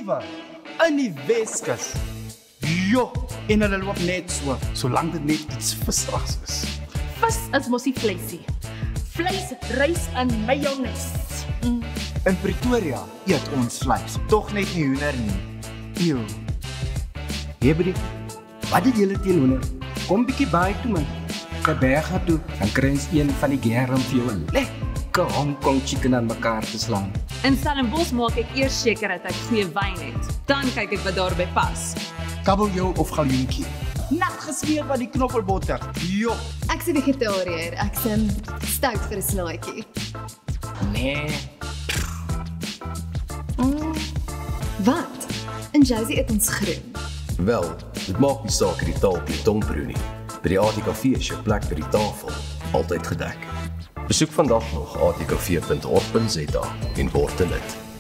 iewers in die Weskus. Jo, en hulle loop net so, solank dit net iets visrags is. Vis is mos die vleisie. Vleis, rys en mayonaise. In Pretoria eet ons vleis, tog net nie hoender nie. Eeuw. Hey buddy, wat het julle teen hoender? Kom bietjie by toe man. Ga berga toe, dan kry ons een van die germ vir jou 'n lekker Hong Kong chicken aan mekaar te slaan. In Stellenbosch maak ek eers seker dat ek goeie wyn het. Dan kyk ek wat daarby pas. Kabeljou of galjoentjie. Nat gesmeer van die knoppelbotter. Jo, Ek's 'n vegetariër. Ek's stout vir 'n snaaitjie. Nee, Wat? En Josie eet ons groen. Wel, dit maak nie saak die taal op die tong proe nie. By die ATKV is jou plek by die tafel altyd gedek. Besoek vandag nog atkv.org.za en word 'n lid.